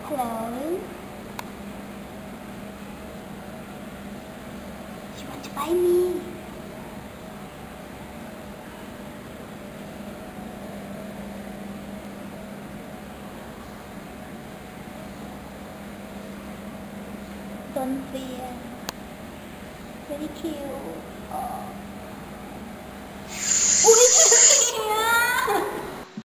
Hello. You want to buy me? Don't fear. Very cute. Oh.